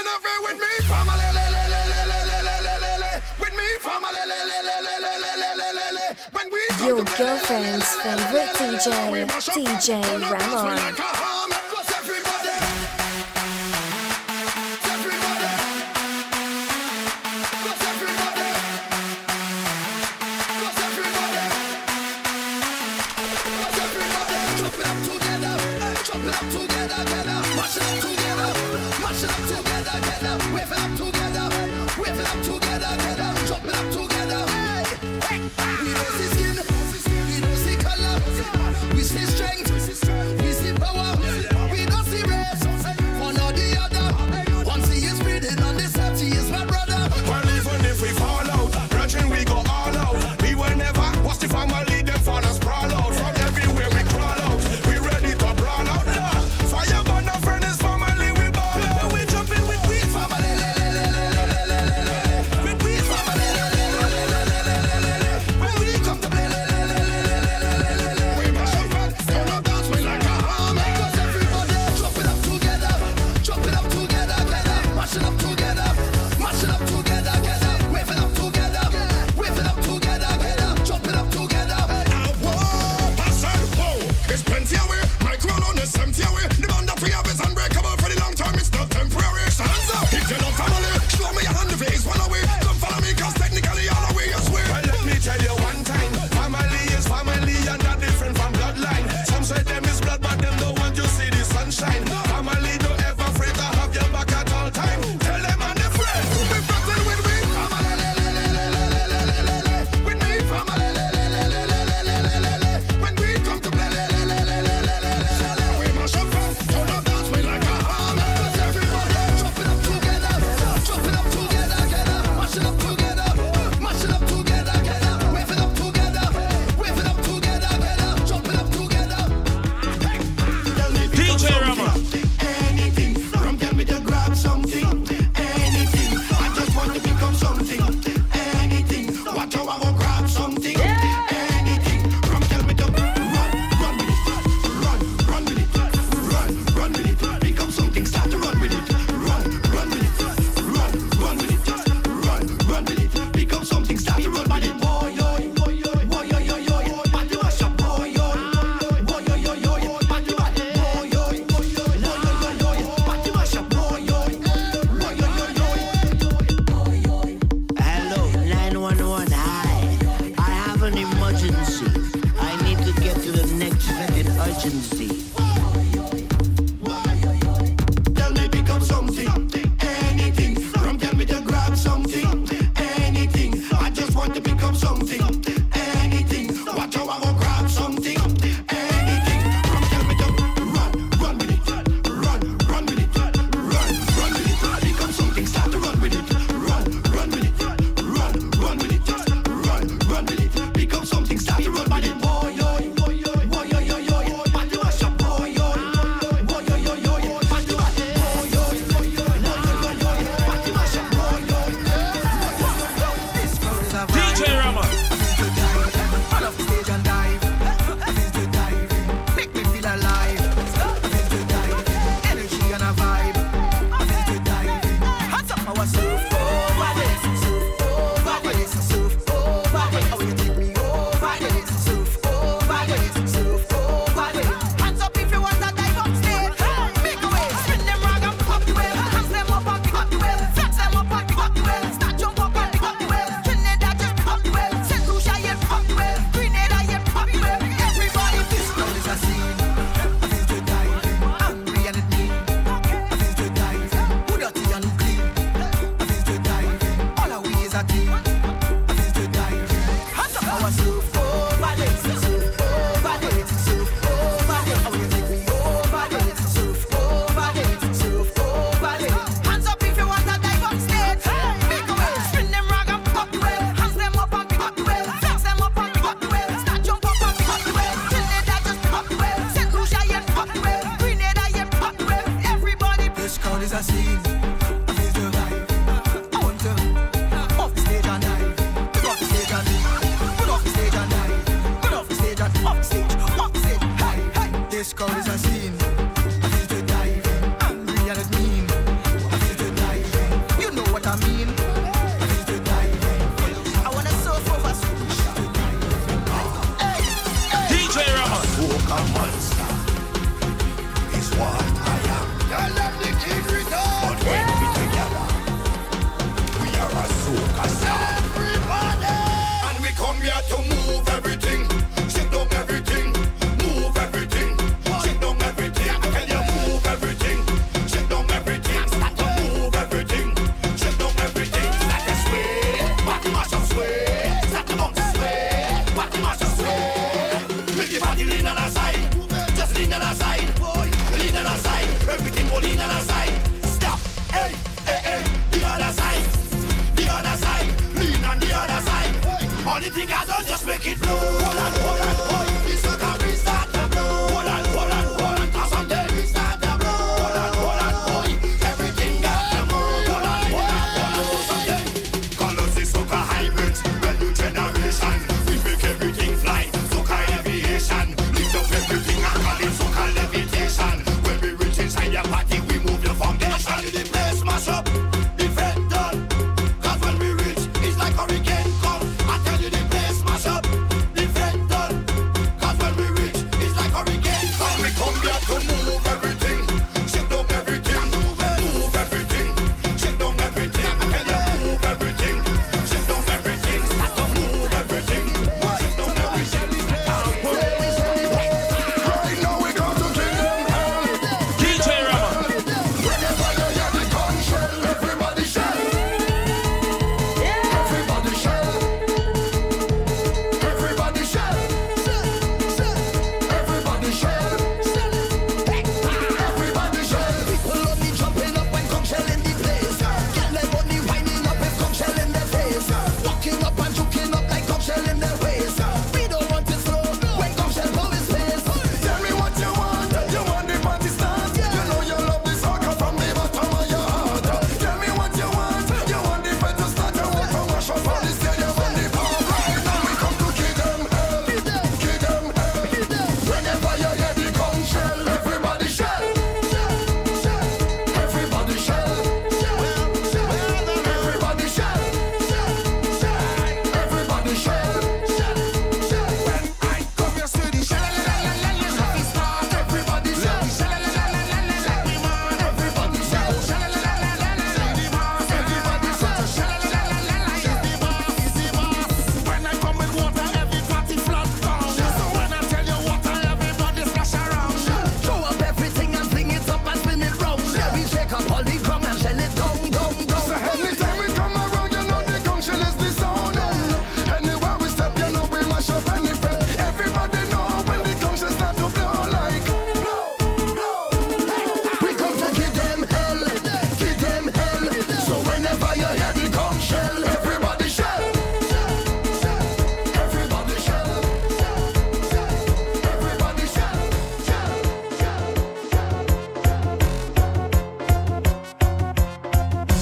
Your girlfriend's favorite DJ, DJ Ramon. This crowd is a scene. I feel to dive in, angry and it's mean. I feel to dive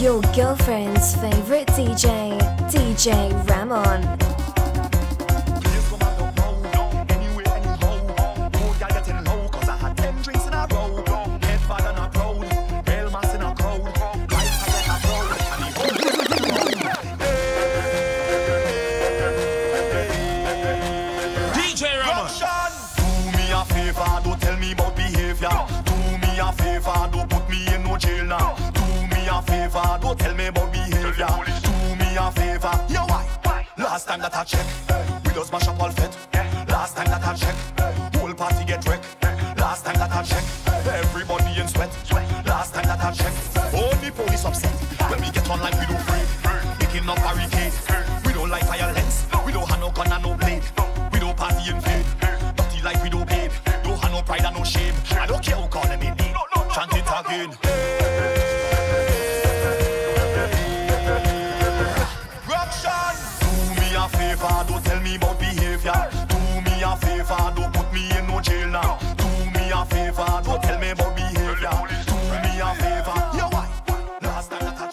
Your girlfriend's favorite DJ, DJ Ramon. Don't tell me about behavior. Do me a favor. Yo, why? Last time that I check, we just mash up all fit. Last time that I check, whole party get wrecked. Last time that I check, everybody in sweat. Last time that I check, only police upset. When we get on like we do free, making up barricade. We don't like violence. We don't have no gun and no blade. We don't party in vain. Dirty like we don't babe. Don't have no pride and no shame. I don't care who call them in name. Chant it again. Don't tell me about behavior. Do me a favor, don't put me in no jail now. Do me a favor, don't tell me about behavior. Do me a favor. Yo, why? Last time that I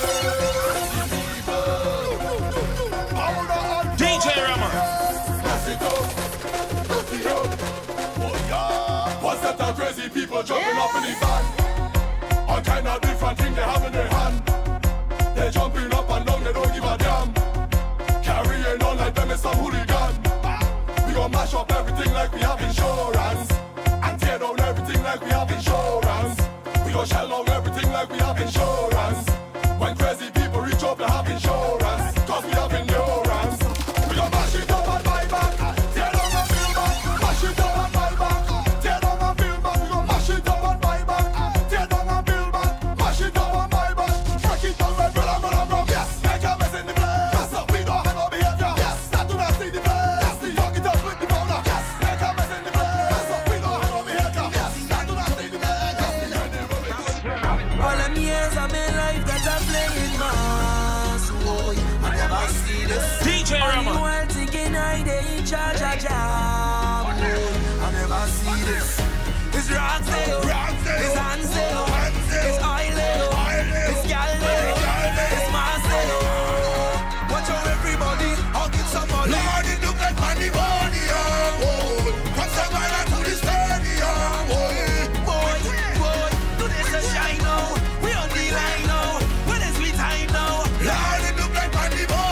checked. DJ Rama. Pass it up, pass it up. Oh yeah. What's that crazy people jumping up in the van? All kind of different things they have in their hand. They jumping up and down, they don't give a damn. Carrying on like them is some hooligan. We gon' mash up everything like we have insurance, and tear down everything like we have insurance. We gon' shell down everything like we have insurance. When crazy people reach up to have insurance, cause we have endurance. We gon' mash it up and buy back. Tear down and build back. Mash it up and buy back. Tear down and build back. We gon' mash it up and buy back. Tear down and build back. Mash it up and buy back. Break it down, red, brother, yes. Make a mess in the place. DJ Rama. I thinking I dey in charge of jam. I never see this. It's Roxdale, it's Hansdale, it's Oileo, it's Galdeo, it's Marcelo. Watch out everybody, I'll get somebody. Lord, it look like Pandemonium. From Savannah to the stadium. Boy, do this a shine now. We on the line now. When is we time now? Lord, it look like Pandemonium.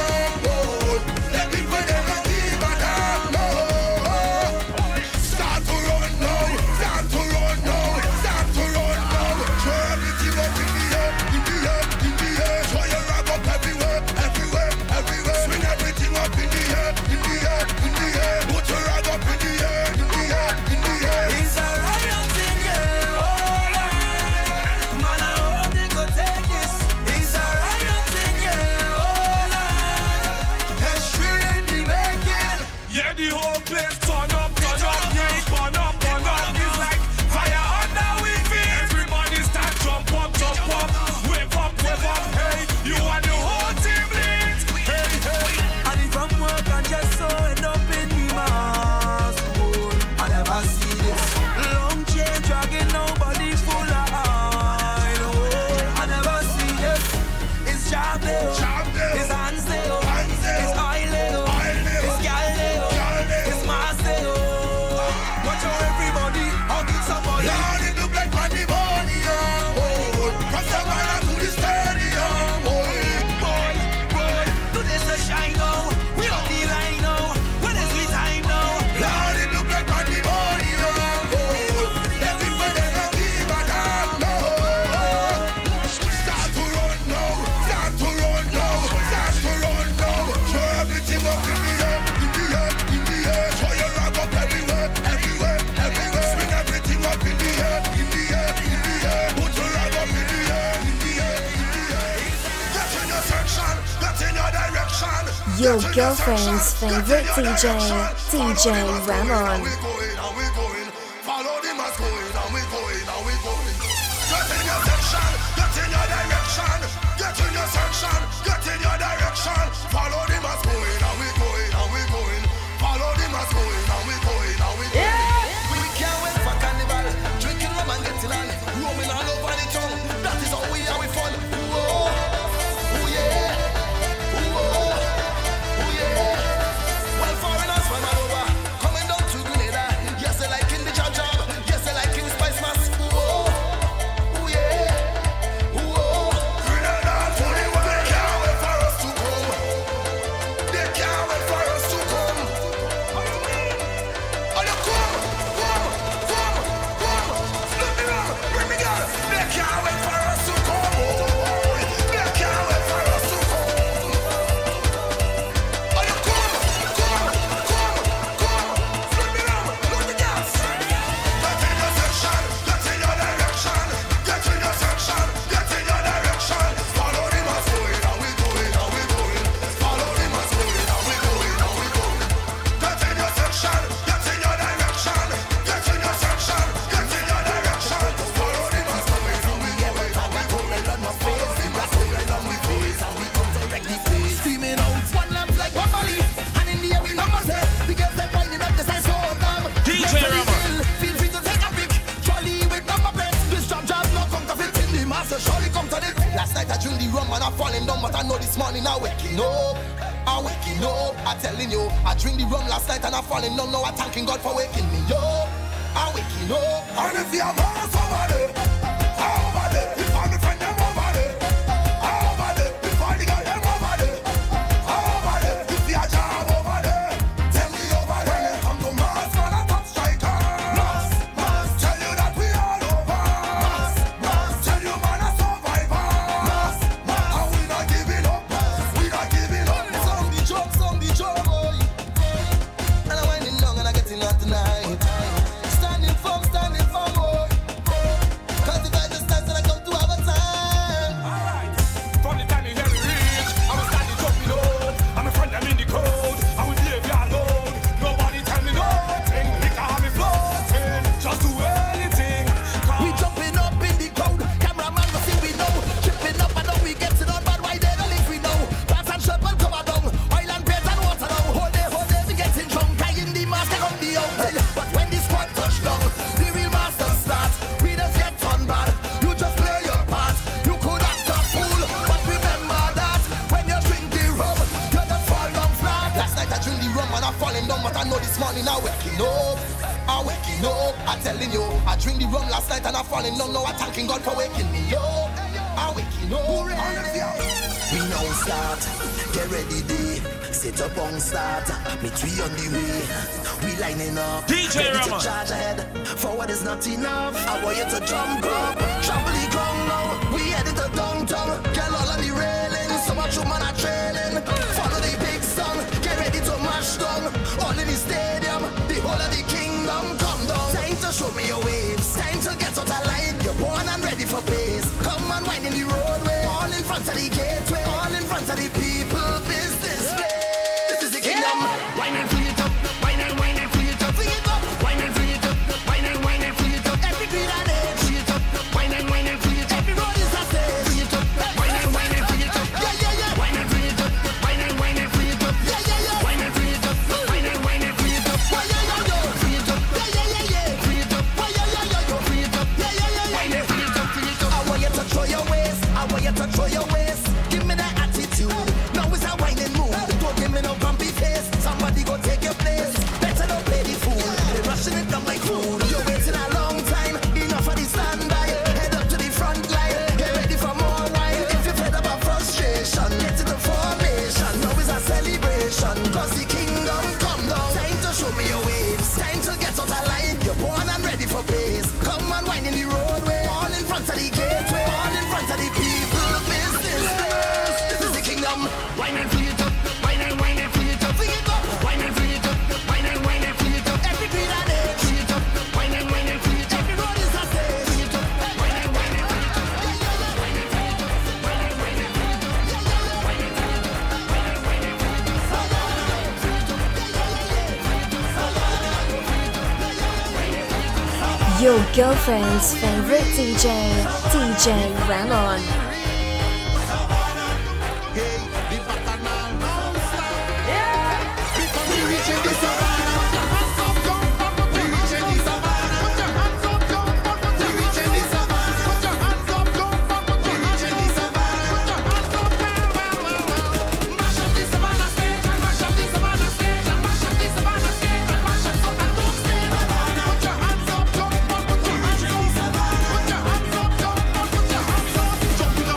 Your girlfriend's favorite DJ, DJ Ramon. Follow the mask going, and we going, and we going. Get in your section, get in your direction. Get in your section, get in your direction. Follow the mask going, and we going, and we going. Follow the mask going, and we going, and we going. We can't wait for carnival. Drinking rum and getting on. Roaming all over the town. That is how we have fun. Whoa. Sorry, come to this. Last night I drink the rum and I falling down, but I know this morning I waking up. I'm waking up. I'm telling you, I drink the rum last night and I falling down. Now I'm thanking God for waking me up. I'm waking up. And if you have us over there, over there, if I'm the friend them over there, over there, if I the girl them over there, over there, if you a job over there, tell me over there. When it come to mass, man, a top striker. Mass, tell you that we all over. Mass, tell you man a survivor. Mass, and we not giving up. We not giving up. Some the joke, boy. And I'm winding down and I'm getting out tonight. Standing firm, boy. Cause if I just dance and I come to have a time. Alright, from the time you hear me reach, I'm a standing jumping on. I'm a friend, I'm in the code. I will leave you alone. Nobody tell me nothing. Liquor have me floating. Just do anything. We jumping up in the crowd. Cameraman will see we know. Tripping up and down we get it on. But why they don't leave we know. Pants and shirt will cover down. Oil and paint and water down. Hold day, we getting drunk. Tie in the mask and on the hotel. But when the squad touch down, the real master starts. We just get on bad. You just play your part. You could act a fool, but remember that when you drink the rum, you just fall down flat. Last night I drink the rum and I'm falling down, but I know this morning I'm waking up. I'm waking up. I'm telling you, I drink the rum last night and I'm falling down. Now I'm thanking God for waking me up. I'm waking up. We now start, get ready day. Sit up on start, meet we on the way. We lining up, DJ ready Rama. to charge ahead. Forward is not enough, I want you to jump up. Trample the ground now, we headed to downtown. Girl all on the railing, so much woman are trailing. Follow the big song, get ready to mash down. All in the stadium, the whole of the kingdom come down. Time to show me your waves, time to get out of line. You're born and ready for pace. Come and wind in the roadway, all in front of the gateway, all in front of the people business place. This is the kingdom. Wine and free it up, wine and free it up, free it up, wine and free it up, wine and free it up. Every green and age, free it up, wine and free it up. Every road is a stage, free it up, wine and free it up. Yeah. Wine and free it up, wine and free it up. Yeah. Wine and free it up, wine and free it up. Why yo, free it up. Yeah. Free it up. Why yo, free it up. Yeah. Wine and free it up, free it up. I want you to throw your waist, I want you to throw your waist. Give me that attitude. Now it's a whining mood. Don't give me no grumpy face. Somebody go take your place. Better don't play the fool. They're rushing it down like food. You're waiting a long time. Enough of the standby. Head up to the front line. Get ready for more wine. If you're fed up of frustration, get to the formation. Now it's a celebration. Cause the kingdom come down. Time to show me your waves. Time to get out of line. You're born and ready for pace. Come and wine in the roadway. All in front of the gateway. All in front of the people. Business place. This is the kingdom. Wine and free it up. Wine and free it up. Free it up. Wine and free it up. Wine and free it up. Every green and age. Free it up. Wine and free it up. Every road is a stage. Free it up. Wine and free it up. Wine and free it up. Wine and free it up. Wine and free it up. Wine and free it up. Your girlfriend's favorite DJ, DJ Ramon. Jumping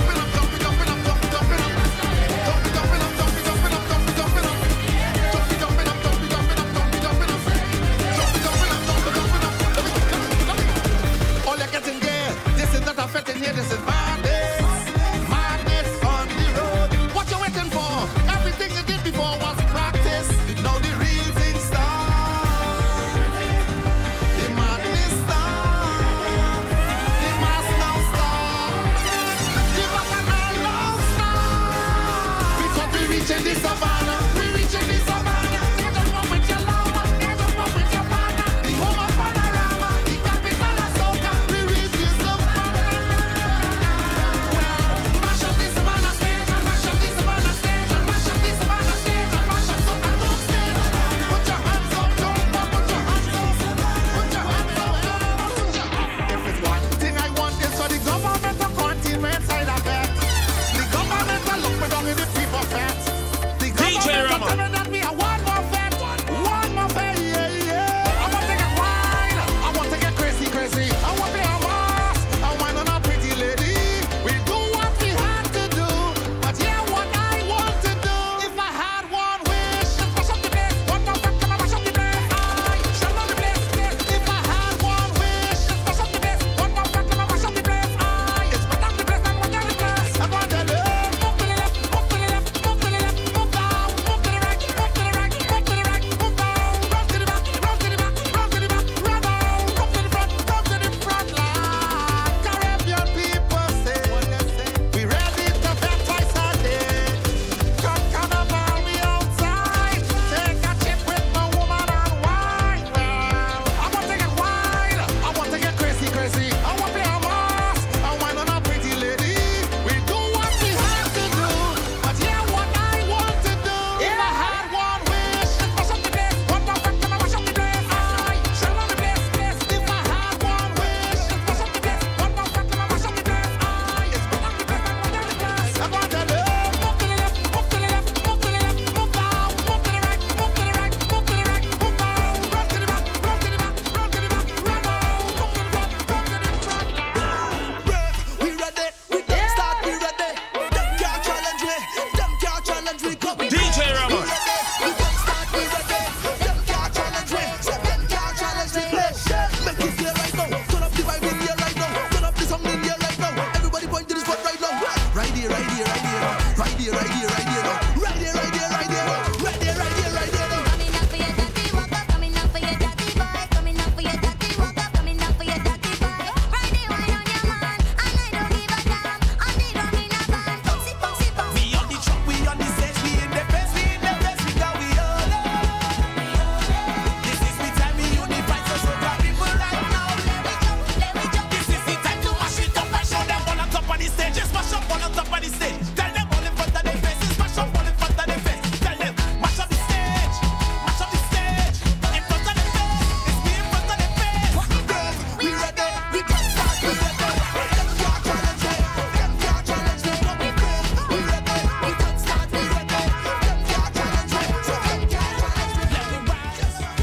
up all on top of the stage. Tell them all in front of their faces. Mash up all in front of their faces. Tell them, mash up the stage. Mash up the stage. In front of their face. It's me in front of their face. We ready, we can't start, we ready. Them can't challenge me, them can't challenge me. But we ready, we can't start, we ready. Them can't challenge me, so them can't challenge me. Let me rise.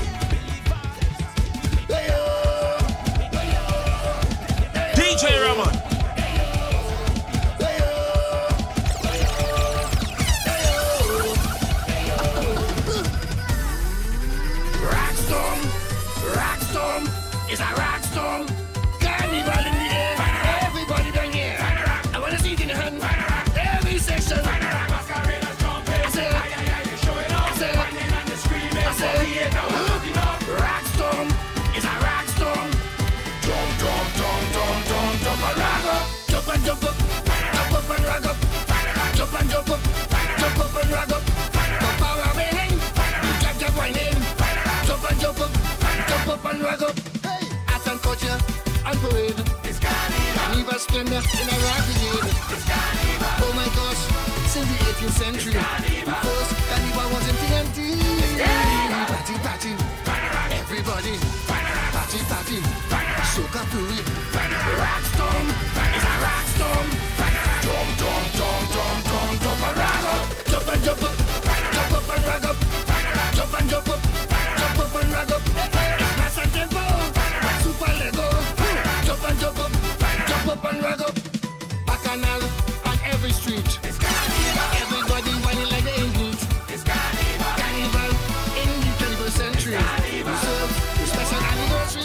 DJ Ramon. Rockstorm is a rockstorm. Carnival in the air. Everybody down here. I wanna see it in the hand. Every section. I say, rockstorm is a rockstorm. Jump and rag up. Jump and jump up. Jump up and rag up. Jump and jump up. Jump up and rag up. Jump and rag up. Jump whining. Jump and jump up. Jump up and rag up. Hey, art and culture and parade. It's carnival splendor in a rock brigade. It's carnival. Oh my gosh, since the 18th century. First carnival was in TNT. Party, party. Everybody. Party, party. Soca Puri. Rockstorm is a rockstorm. Jump and rag up. Jump and jump up. Jump up and rag up. Jump and jump up. Jump up and rag up. Mass and tempo. Super Lego. Jump and jump up. Jump up and rag up. Bacchanal on every street. It's carnival. Everybody running like they ain't neat. It's carnival. Carnival in the 21st century. We serve the special anniversary.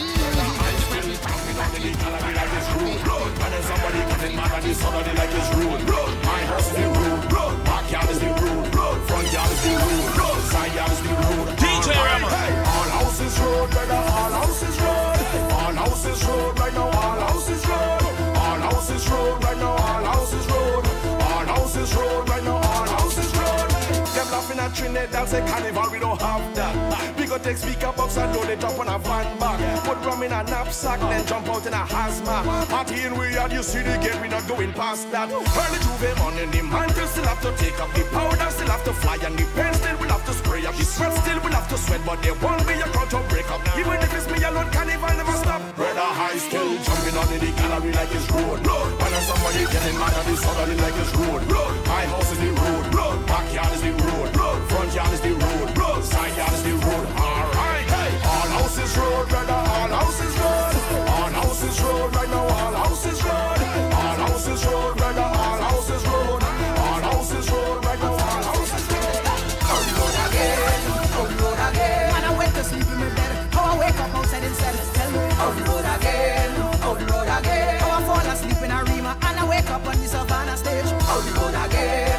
And then somebody getting mad at this somebody like it's rude. My house is the rude. Backyard is the rude. Front yard is the rude. Side yard is the rude. DJ Ramon. All houses road, brother. All houses road. All houses road right now. All houses road. All houses road right now. All houses road. All houses road right now. All houses road. Them laughing at Trinidad, say carnival, we don't have that. We go take speaker box and load it up on a van back. Put rum in a knapsack, then jump out in a hazmat. Party in we had, you see the gate, we not going past that. Early Juve morning, the mantle still have to take up the powder, still have to fly, and the pen still will have to spray up. The sweat still will have to sweat, but there won't be a crowd to break up. Even if it's me alone, carnival never stop. Brother high still jumping on in the gallery like it's road. When there's somebody getting mad at this other like it's road. My house is the road. Backyard is the road. Front yard is the road. Side yard is the road. Alright. All houses road, brother. All houses road. All houses road right now. All houses road. All houses road, brother. All houses road. All houses road right now. All houses road. Out road again. Man, I went to sleep in my bed. How I wake up outside instead. Tell me. Out road again. How I fall asleep in a Rima and I wake up on the Savannah stage. Out road again.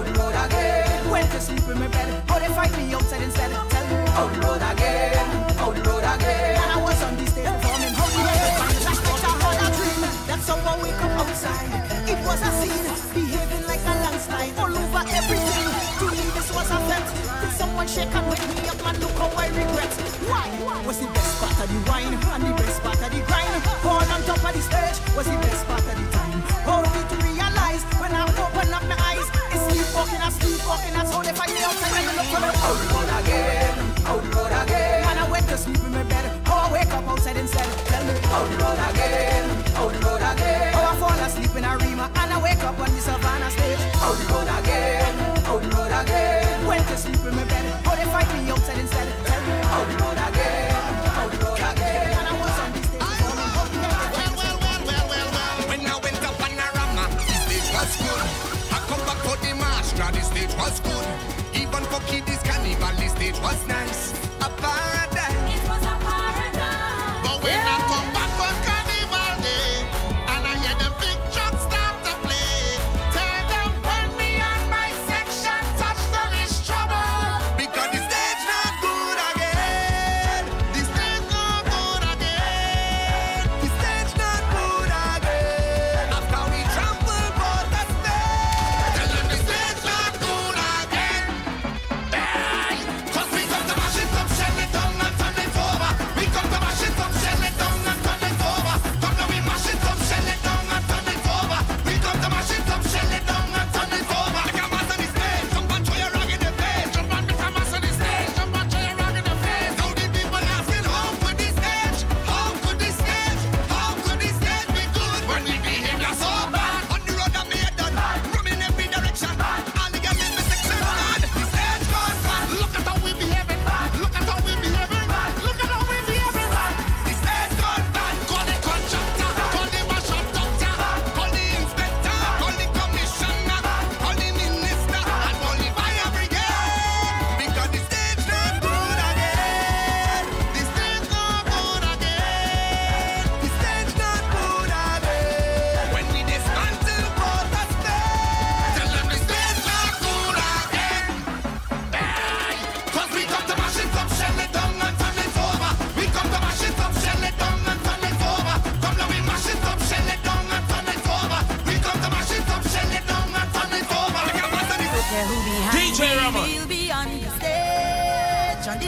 Went to sleep in my bed. How they fight me outside instead. Tell me. Out road again. And I was on the stage performing. How the hell like a whole dream. That's how I wake up outside. It was a scene, behaving like a landslide all over everything. To me this was a fete. Did someone shake and wake me up, man? Look how I regret. Why? Was the best part of the wine and the best part of the grind. All on top of the stage was the best part of the time. How did you realize when I open up my eyes? It's sleepwalking, that's how they find me outside and I look for me. Out road again. And I went to sleep in my bed. How I wake up outside instead. Tell me. Out road again. How I fall asleep in a Rima and I wake up on the Savannah stage. Out road again. Went to sleep in my bed. How they fight me outside instead. Tell me. Out road again. And I was on the stage performing. Well. When I went up Panorama, the stage was good. I come back for the march, now the stage was good. Even for Kiddies Carnival, the stage was nice. A paradise. It was a paradise. But when I come back for Carnival Day, and I hear the big trucks start to play, tell them when me and my section touch, there is trouble. Because the stage not good again. The stage not good again. The stage not good again. After we trample for the stage, tell them the stage not good again. Hey, 'cause we come to mash it up, shut it down and turn it over.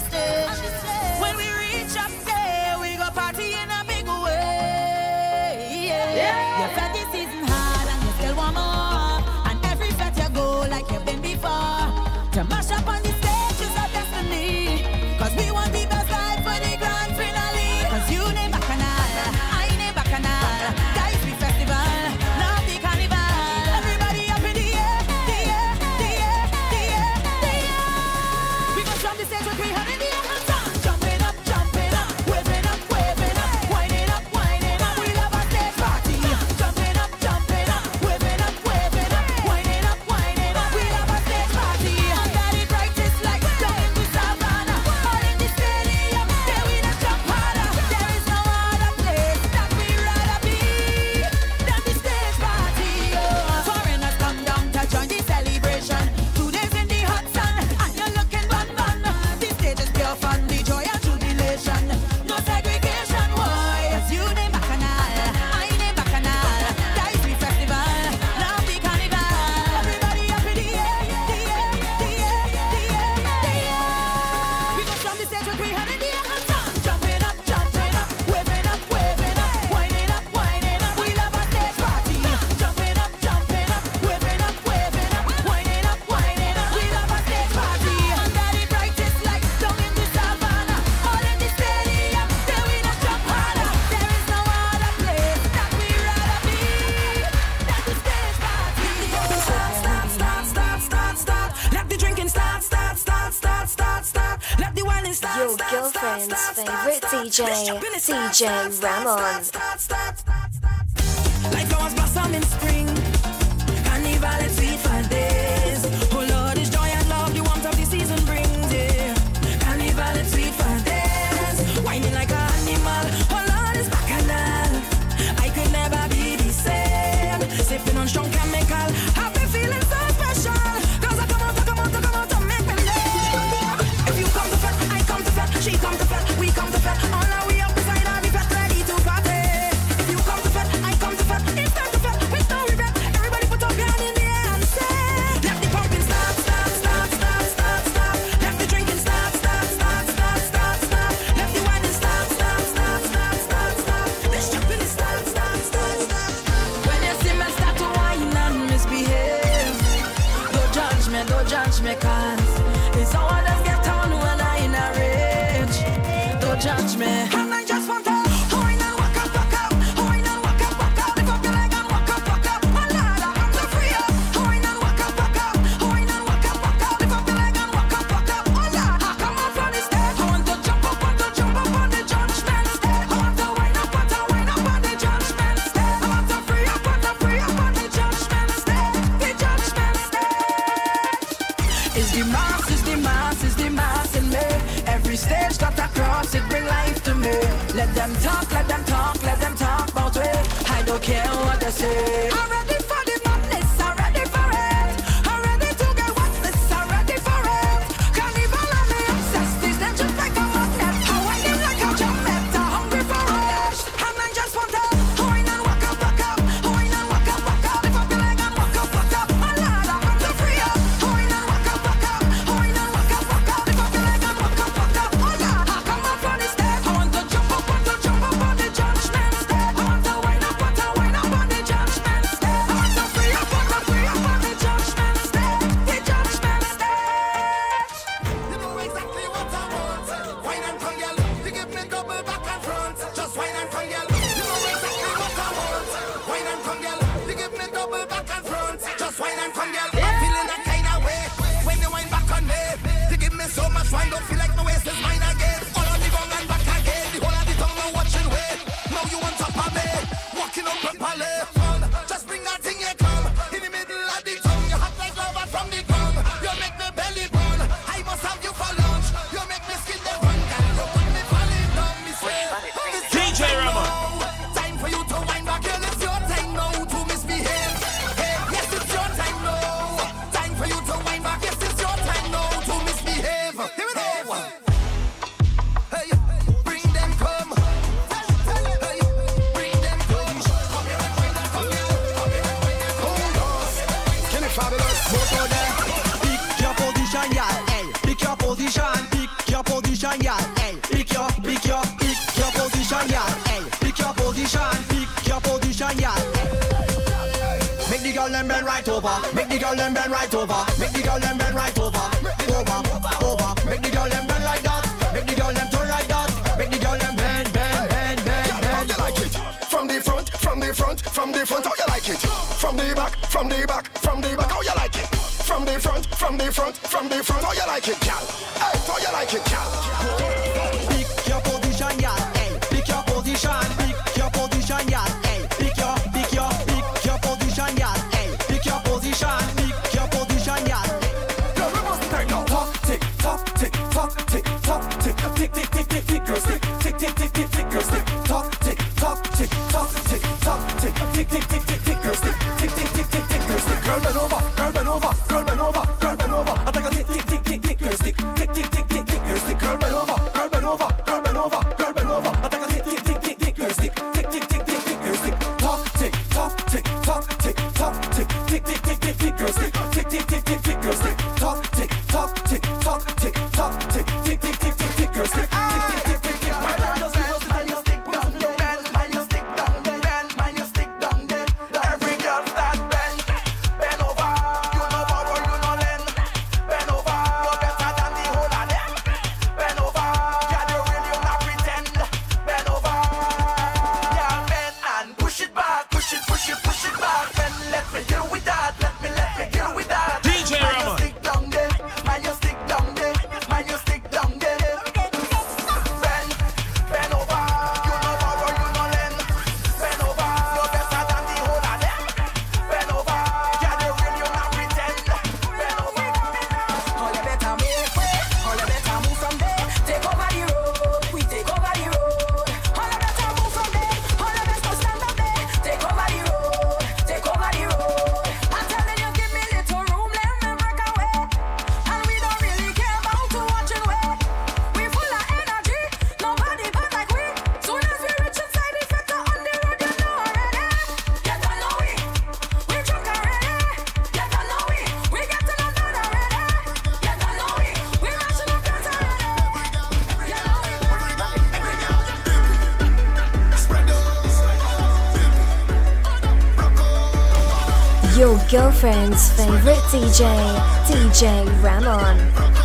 stage. When we reach up there, we go party in a big way. Yeah. Your fetish season hard and you still want more. And every fete you go like you've been before. To mash up on the stage is our destiny. Cause we want the best life for the grand finale. Cause you name Bacchanal, I name Bacchanal. Guys, we festival, now the carnival. Everybody up in the air, the air, the air, the air, the air. We go from the stage with 300 in the air. Jumping up, waving up, waving up, winding up, winding up. We love our stage party. Jumping up, waving up, waving up, winding up, winding up. We love our stage party. Under the brightest light, down in the savannah, all in the stadium, there we not jump harder. There is no other place that we rather be than the stage party. Foreigners come down to join the celebration. 2 days in the hot sun, and you're looking bun. The stage is pure fun, the joy and jubilation. No segregation, why? Cause you name Bacchanal, I name Bacchanal. Guys, we festival, now the carnival. Everybody up in the air, the air, the air, the air, the air. We go from the stage with 300 in the air. Jumping up, waving up, waving up, winding up, winding up. We love our stage party. Jumping up, waving up, waving up, winding up, winding up. We love our stage party. Under the brightest light, down in the savannah, all in the stadium, there we not jump harder. There is no other place that we rather be than the stage party. Start. Let the drinking start. Let the whining start. Your girlfriend's favorite DJ, DJ Ramon. Like flowers blossom in spring, carnival is sweet for days. Oh Lord, it's joy and love, the warmth of the season brings. Yeah, carnival is sweet for days. Whining like an animal. Oh Lord, it's Bacchanal. I could never be the same. Sipping on strong chemical, I've been feeling so special. Cause I come out to make me live. If you come to fete, I come to fete. She come to fete, we come to fete. All our way up beside our fete, ready to party. If you come to fete, I come to fete. It's time to fete, with no regret. Everybody put up your hand in the air and say, let the pumping start. Let the drinking start. Let the whining start. This jumping is start. When you see me start to whine and misbehave, don't judge me, cause it's all that get on when I in a rage. Don't judge me. And I just want to whine and walk up. Whine and walk up. Lift up your leg and walk up. My lad, I'm so free up. Whine and walk up. Whine and walk up. Lift up your leg and walk up. My lad, I come up from the stage. I want to jump up on the judgment stage. I want to whine up on the judgment stage. I want to free up on the judgment stage. The judgment stage. It's the mass in me. Every stage that I cross, it bring life to me. Let them talk about it. I don't care what they say. I'm ready for the madness, I'm ready for it. I'm ready to get what's this, I'm ready for it. Carnival and me obsessed, these them just like a magnet. I whine them like a jumpet, I'm hungry for it. And I just want to whine and walk up. Whine and walk up. Lift up your leg and walk up. My lad, I want to free up. Whine and walk up. Whine and walk up. Lift up your leg and walk up. Oh yeah, I come up from the stage. I want to jump up on the judgment stage. I want to whine up on the judgment stage. I want to free up on the judgment stage. The judgment stage. You know exactly what I want. Wine and come, girl. You give me double back and front. Just wine and come, girl. You know exactly what I want. Wine and come, girl. You give me double back and front. Just wine and come, girl. I'm feeling that kind of way when you wine back on me. You give me so much wine, don't feel like my waist is mine again. All on the gong and back again. The whole of the tongue now watching way. Now you on top of me, walking up properly. Just bring that thing you come in the middle of the tongue. You hot like lava from the ground. You make me belly burn. I must have you for lunch. You make me skin the run, girl. You got me falling down, me swear. DJ Ramon. Time for you to wind back, girl. It's your time now to misbehave. Hey, yes, it's your time now. Time for you to wind back. Yes, it's your time now to misbehave. Here we go. Hey, bring them come. Hey, bring them come. Come here and wind up, come here. Hold on. Can it fabulous? Pick your position, yeah. Hey, pick your position. position, y'all. Hey, pick your position, y'all. Hey, pick your position, y'all. Make the girl them bend right over. Make the girl them bend right over. Make the girl them bend right over. Over. Make the girl them bend like that. Make the girl them turn like that. Make the girl them bend. How you like it? From the front, how you like it? From the back, how you like it? From the front, how you like it, gal? Hey, how you like it, gal? Pick your position, y'all. Hey, pick your position. Pick your position, y'all. Hey, pick your position, y'all. Hey, pick your position. Pick your position, y'all. Girl, we must take now. Tock, tick, tock, tick, tock, tick, tock, tick, tick, tick, tick, tick, tick, girl, stick, tick, tick, tick, tick, tick, girl, stick, tock, tick, tock, tick, tock, tick, tock, tick, tick, tick, tick, tick, tick, girl, stick, tick, tick, tick, tick, tick, girl, stick. Girl, bend over. I take a tick, tick, tick, tick, tick, girl, stick, tick, tick, tick, tick, tick, girl, stick. Girl, bend over. I take a tick, tick, tick, tick, tick, girl, stick, tick, tick, tick, tick, tick, girl, stick. Tock, tick, tock, tick, tock, tick, tock, tick, tick, tick, tick, tick, tick, girl, stick, tick, tick, tick, tick, tick, girl, stick. Tock, tick, tock, tick, tock, tick, tock, tick, tick, tick, tick, tick, tick, girl, stick. Your girlfriend's favorite DJ Ramon.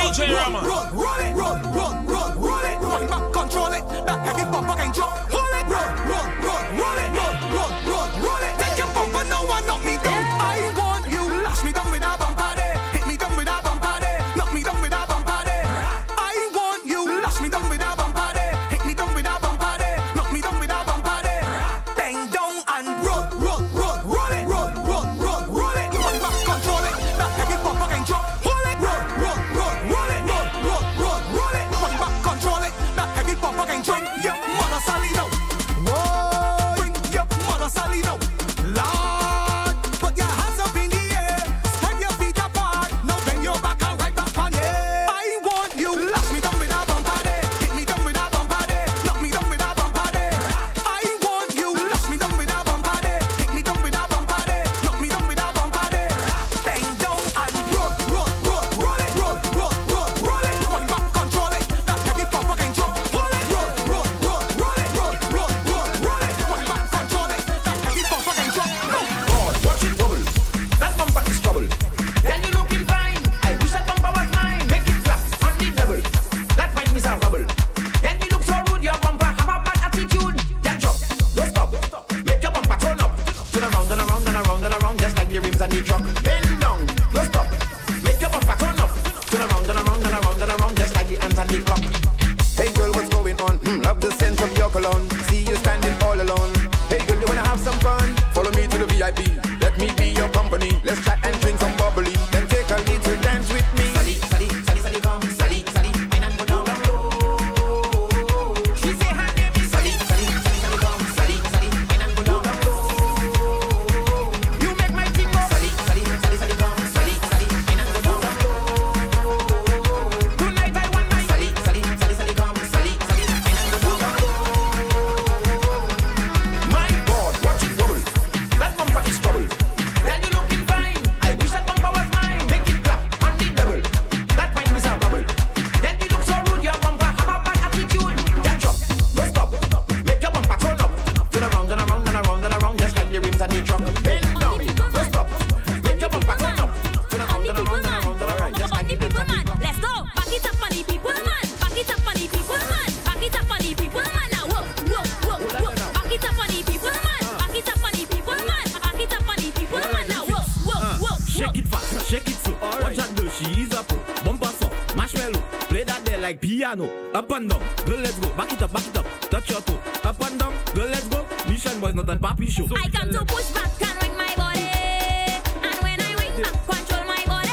DJ Rama. Run, roll it, roll it. Run back, control it. That heavy bumper can drop. Hold it, run, roll it, roll it. Take your bumper, no one knock me down. I want you, lash me down with a bumper there. Hit me down with a bumper there. Knock me down with a bumper there. I want you, lash me down with a bumper there. Hit me down with a bumper there. Knock me down with a bumper there. Bang down and roll it. Roll it. Run back, control it. That heavy bumper can drop. Hold it, roll it. Run back, control it. That heavy bumper can drop. Your mother Sally now. Whoa, bring your mother Sally now. Lord, put your hands up in the air. Spread your feet apart. Now bend your back and right back on it. I want you. Lash me down with a bumper there. Hit me down with a bumper there. Knock me down with a bumper there. I want you. Lash me down with a bumper there. Hit me down with a bumper there. Knock me down with a bumper there. Bang down and roll it. Run back, control it. That heavy bumper can drop. Hold it. Roll it. Run back, control it. That heavy bumper can drop. God, watch it wobble. That bumper is trouble. Then you looking fine. I wish that bumper was mine. Make it flap on the double. That might miss a rubble. Then you look so rude, your bumper have a bad attitude. Then drop, don't stop. Make your bumper turn up. Turn around and around and around and around, just like the rims and the truck. Bend down, don't stop. Make your bumper turn up. Turn around and around and around and around, just like the hands and the clock. Hey girl, what's going on? Love the scent of your cologne. See you standing all alone. Hey girl, you wanna have some fun? Follow me to the VIP. Let me be your company. Let's chat and drink some bubbly. Then take a little dance with me. Sally, come. Sally, and I'm go down low. She say her name is Sally, come. Sally, and I'm go down low. You make my thing go. Sally, come. Sally, and I'm go down low. Tonight I want my Sally, come. Sally, and I'm go down low. My God, watch it wobble. That bumper is trouble. Then you looking fine. I wish that bumper was mine. Make it clap on the double. That might miss a rubble. Then you look so rude, your bumper have a bad attitude. Then drop, don't stop. Make your bumper turn up. Turn around and around and around and around, just like the rims and the truck. Bend down, don't stop. Make your bumper turn up. Turn around and around and around and around, just like the rims and the truck. Let's go. Back it up on the people, man. Back it up on the people, man. Back it up on the people, man. Now whoa. Back it up on the people, man. Back it up on the people, man. Back it up on the people, man. Now whoa. Shake it fast, shake it slow. Watch that girl, she is a pro. Bumper soft, marshmallow. Play that there like piano. Up and down, girl, let's go. Back it up. Touch your toe. Up and down, girl, let's go. Mission boys, not a papi show. I come to push back and wing my body. And when I wing back, control my body.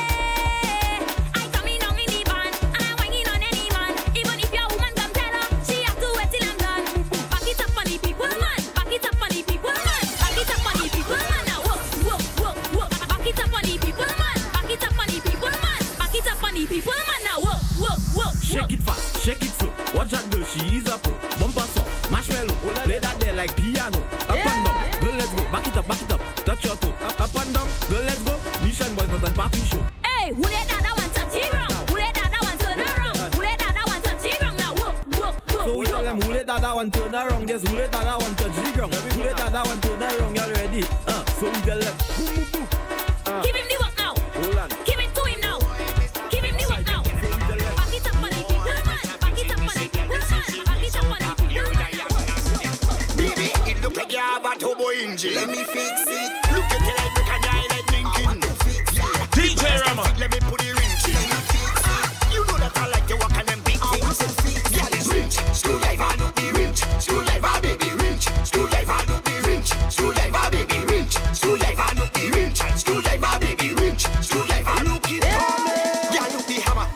I come in down in the band, and I winging on any man. Even if your woman come tell her, she have to wait till I'm done. Back it up on the people, man. Back it up on the people, man. Back it up on the people, man. Now whoa. Back it up on the people, man. Back it up on the people, man. Back it up on the people, man. Now whoa. Shake it fast, shake it slow. Watch that girl, she is a pro. Bumper soft, marshmallow. Play that there like piano. Up and down, girl, let's go. Back it up. Touch your toe. Up and down, girl, let's go. Mission boys, not a papi show. Hey, who let that one touch it wrong? Who let that one turn around? Who let that one touch it wrong? Now So we tell them who let that one turn around. Yes, who let that one touch the ground. Who let that one turn around, y'all ready? So we tell them boom. Give him the work now. Hold on. Give it to him now. Give him the work now. Back it up on the people, man. Back it up on the people, man. Back it up on the people, man. Baby, it look like you have a turbo engine. Let me fix it. Look at it like we can die like Lincoln. DJ Rama. Let me put the wrench in. Let me fix it. You know that I like you walk on them big things. Girl is wrench. Screw driver, look the wrench. Screw driver, baby wrench. Screw driver, look the wrench. Screw driver, baby wrench. Screw driver, look the wrench. Screw driver, baby wrench. Screw driver, look it. Yeah, look the hammer.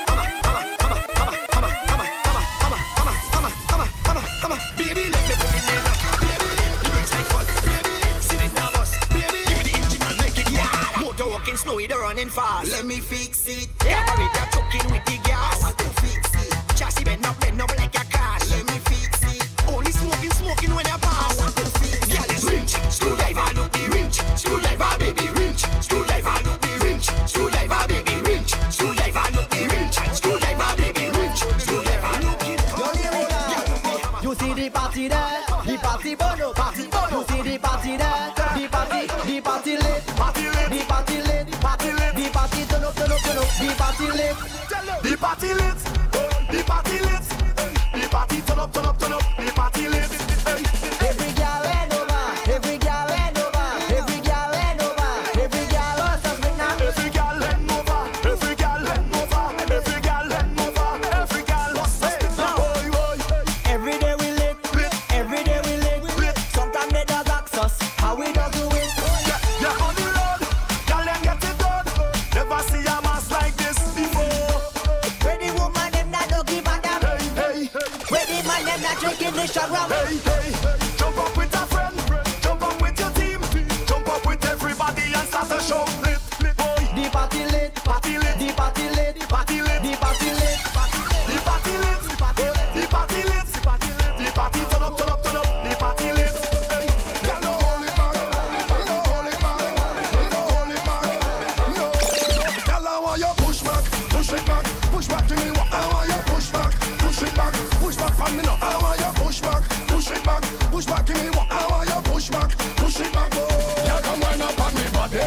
Baby, let me put it in. Baby, you will take one. Baby, sit it nervous. Baby, give me the engine and make it yeah. Motor walking slow, they're running fast. Let me fix it. Carry that choking with the gas. I want to fix it. Chassis bend up like a car. Let me fix it. Only smoking when I pass. I want to fix it. Girl is wrench. Screwdriver, look the wrench. Screwdriver, baby wrench. Screwdriver, look the wrench. Screwdriver, baby wrench. Screwdriver, look the wrench. Screwdriver, baby wrench. Screwdriver, look it. You see the party there, the party bono, party bono. You see the party there, the party lit, the party turn up. The party lit. The party lit. The party lit. The party turn up, turn up, turn up. The party lit. Every girl hand over. Every girl hand over. Every girl hand over. Every girl wants to bring up. Every girl hand over. Every girl hand over. Every girl hand over. Every girl wants to bring up. Every day we lit. Every day we lit. Sometimes they does ask us how we don't do it. Yeah, on the road. Girl, them get it done. Never see a mass like this before. Where the woman them not don't give a damn. Hey, Where the man them not drinking the sugar. hey. Jump up with a friend. Jump up with your team. Jump up with everybody and start a show. Lit, boy. The party lit. Party lit. The party lit. The party lit. The party lit. The party lit. The party lit. The party turn up, turn up, turn up. The party lit. Girl, no hold it back. No hold it back. No hold it back. No. Girl, I want you push back. Push it back. Push back to me. I want you push back. Push it back. Push back from me now. I want you push back. Push it back. Push back to me. I want you push back. Push it back. Yeah, come wind up on me body.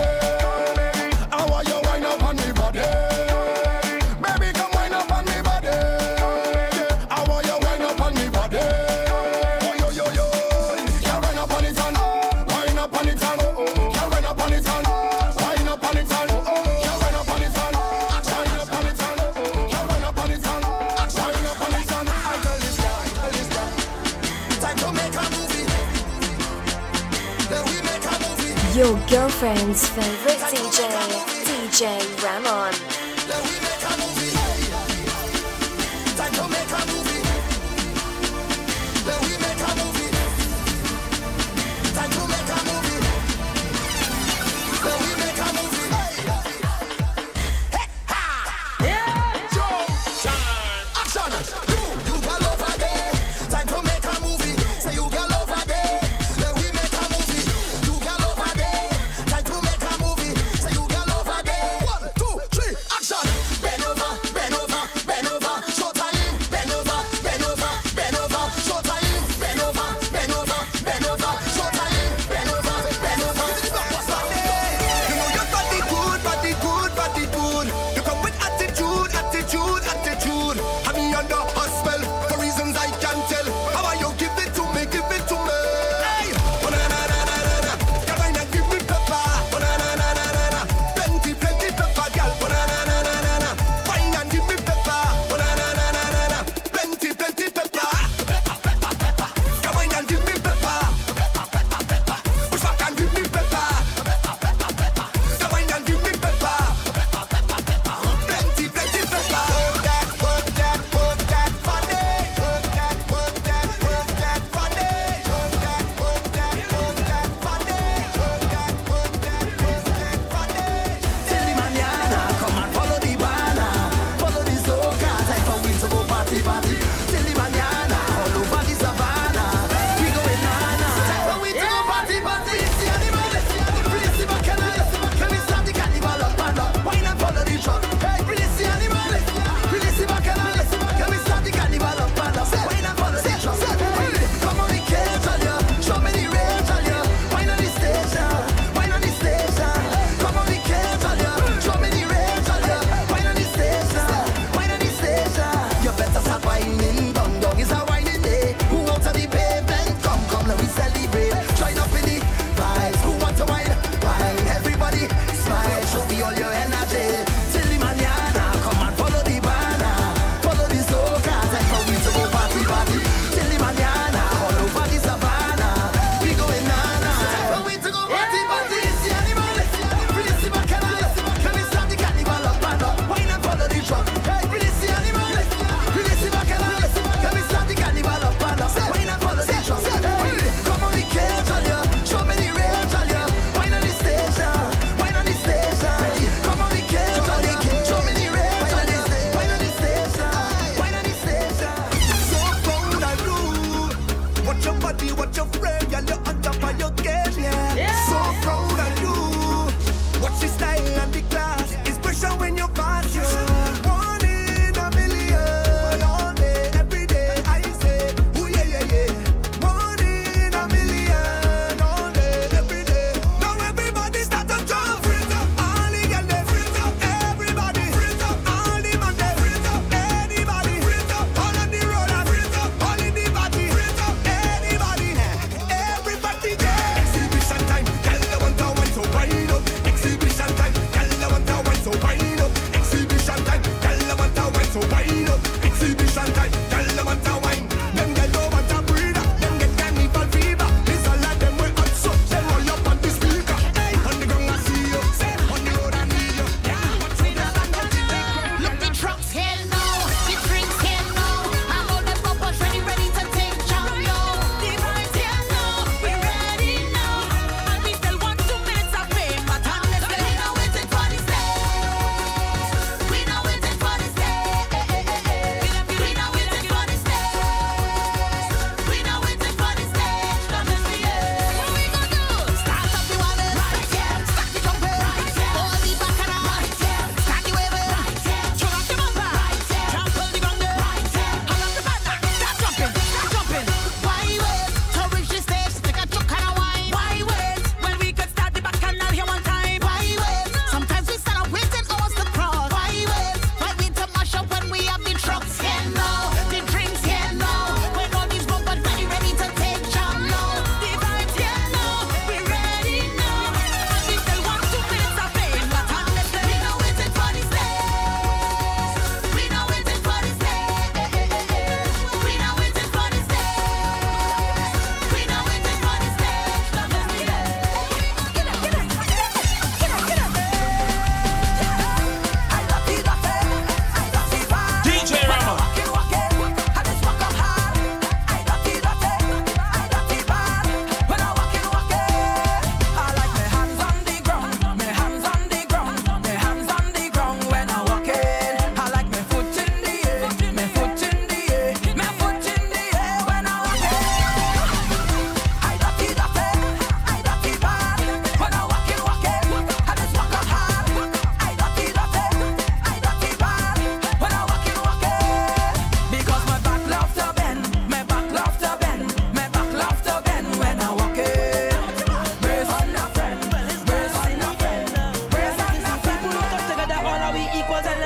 I want you wind up on me body. Baby, come wind up on me body. I want you wind up on me body. Oh, yo. Yeah, wind up on it and wind up on it and yeah, wind up on it and wind up on it and yeah, wind up on it and wind up on it and yeah, wind up on it and wind up on it and I tell this guy. Time to make a movie. Then we make a movie. Your girlfriend's favorite DJ, DJ Ramon. Then we make a movie. Time to make a movie. Then we make a movie. Time to make a movie. Then we make a movie. Hey, ha! Action! You got love again. Time to make a movie. Say you got love again. Then we make a movie. You got love again. Time to make a movie. Say you got love again. 1, 2, 3.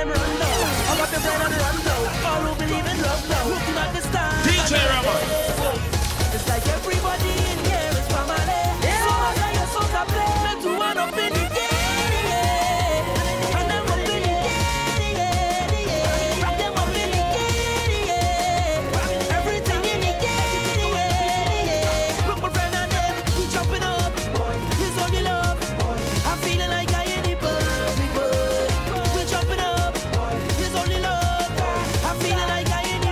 them run down. I got the bread and run down. All who believe in love now, looking at the stars. DJ Rama. It's like everybody in here is family. So much I your songs I play. Meant to one up in the game, yeah. And them up in the game, yeah. Rock them up in the game, yeah. Everything in the game, yeah. Look my friend and them, we jumping up. It's only love. I'm feeling like I ain't the bird. We jumping up. It's only love. I'm feeling like I ain't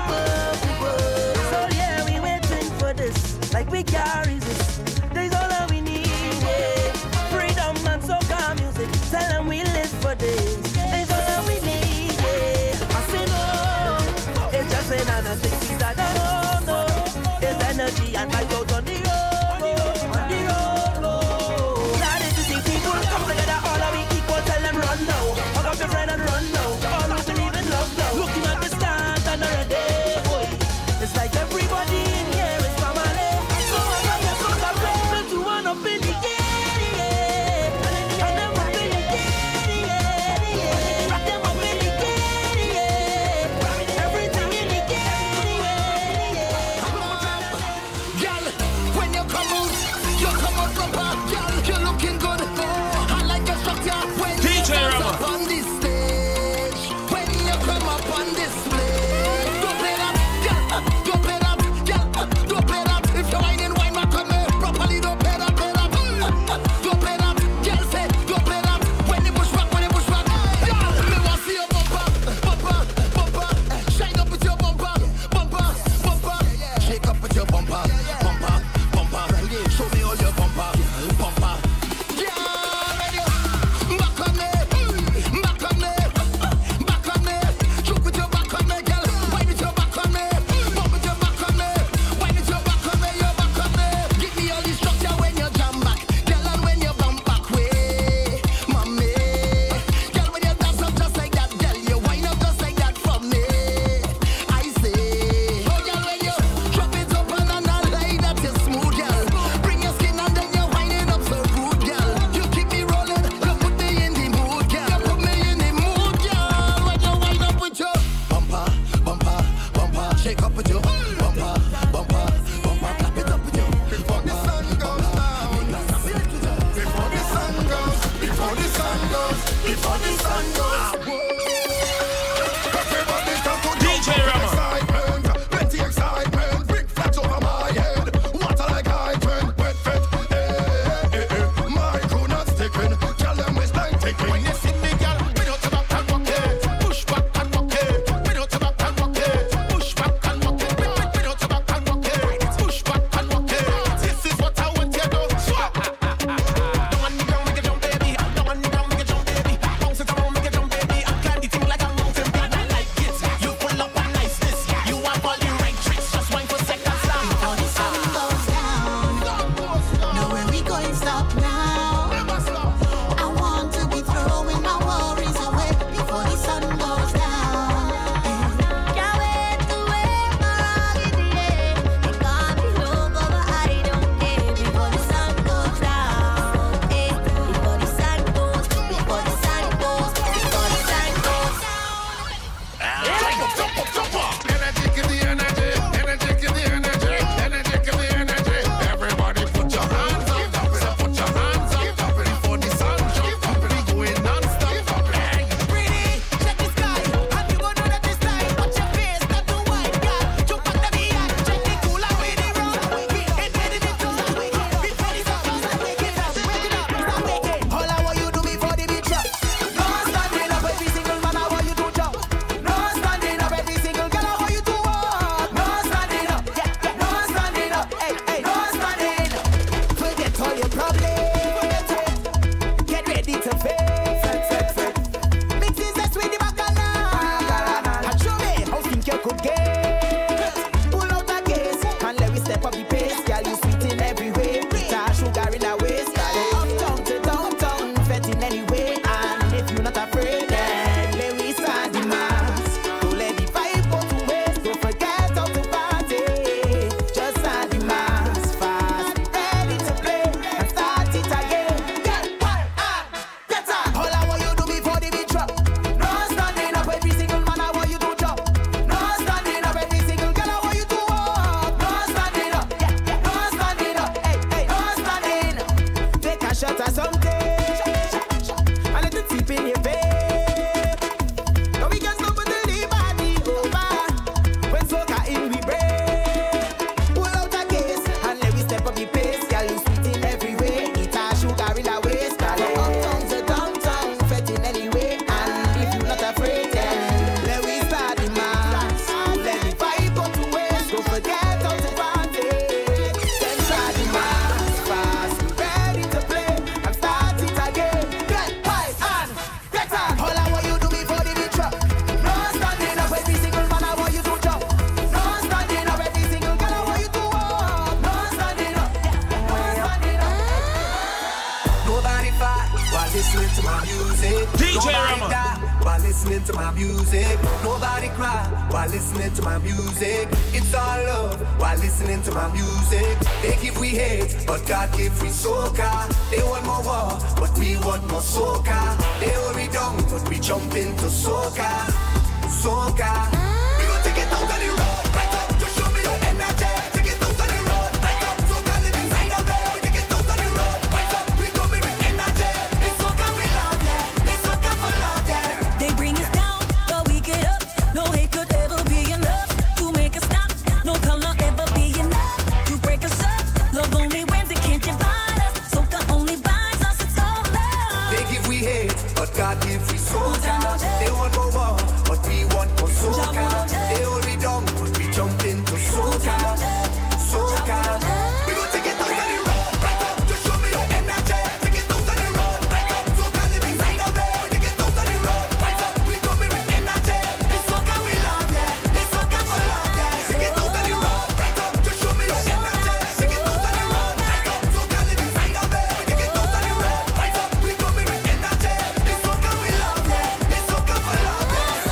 listening to my music. Nobody cry while listening to my music. It's all love while listening to my music. They give we hate, but God give we soca. They want more war, but we want more soca. They hold me down, but we jump into soca. Soca. We gon' take it out on the road, right up to show me your energy. Take it out on the road, right up, soca live inside of me. We take it out on the road, right up, we come with energy. It's soca we love, yeah. It's soca for love, yeah. They bring us down, but we get up. No hate could ever be enough to make us stop. No color ever be enough to break us up. Love only wins, it can't divide us. Soca only binds us, it's all love. They give we hate, but God give we soca. They want more war, but we want more soca. They hold me down, but we jump into soca. Soca. We gon' take it out on the road, right up to show me your energy. Take it out on the road, right up, soca live inside of me. We take it out on the road, right up, we come with energy. It's soca we love, yeah. It's soca for love, yeah. Take it out on the road, right up to show me your energy. Take it out on the road, right up, soca live inside of me. We take it out on the road, right up, we come with energy. It's soca we love, yeah. It's soca for love,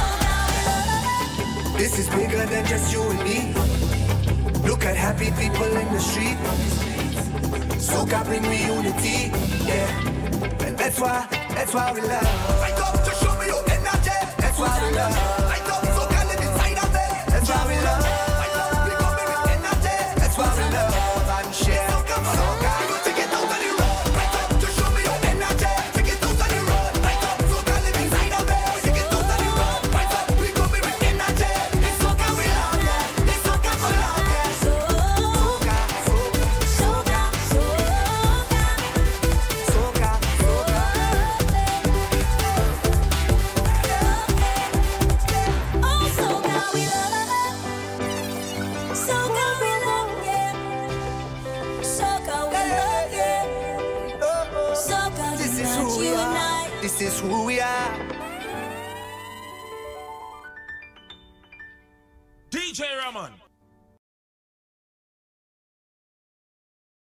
yeah. This is bigger than just you and me. Look at happy people in the street. Soca bring me unity, yeah. And that's why we love. Right up to show me your energy. That's why we love. Right up, soca live inside of me. That's why we love. Right up, we come with energy. That's why we love and share. Soca, we gon' take it out on the road. Right up to show me your energy. Take it out on the road. Right up, soca live inside of me. We take it out on the road. Right up, we come with energy. It's soca we love, yeah. It's soca for love, yeah. This is who we are.